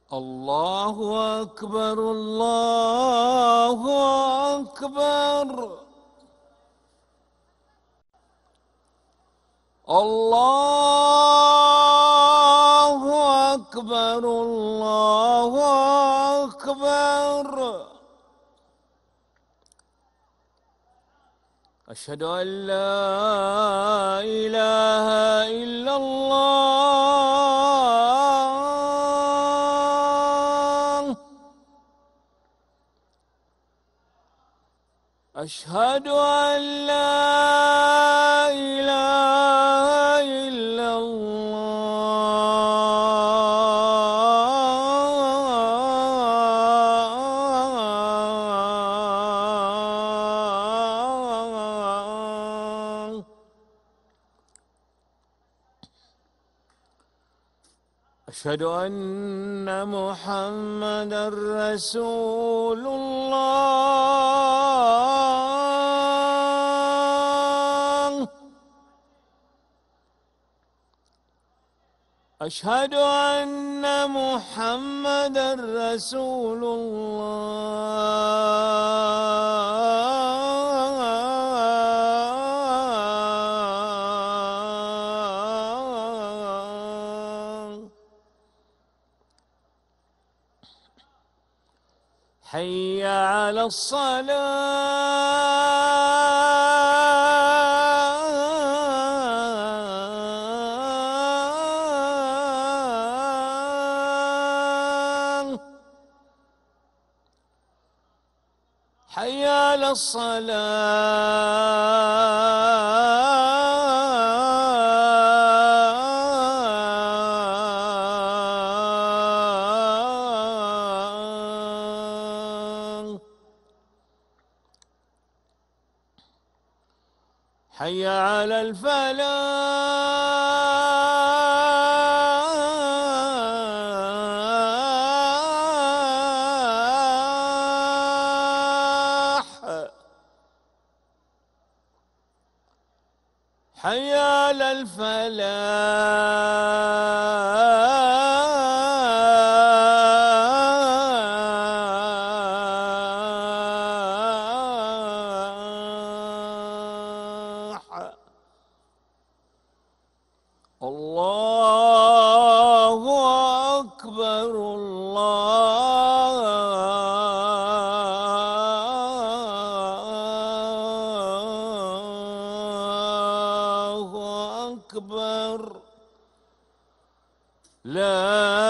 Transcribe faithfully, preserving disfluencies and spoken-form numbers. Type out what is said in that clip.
الله أكبر الله أكبر الله أكبر الله أكبر. أشهد أن لا إله إلا الله. أشهد أن لا إله إلا الله. أشهد أن محمدًا رسول الله. أشهد أن محمدًا رسول الله. حي على الصلاة. حي على الصلاة. حي على الفلاح. حي على الفلاح. الله أكبر الله أكبر. لا